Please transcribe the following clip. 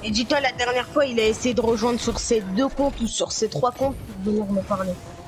Et dis-toi, la dernière fois, il a essayé de rejoindre sur ses 2 comptes ou sur ses 3 comptes pour venir me parler.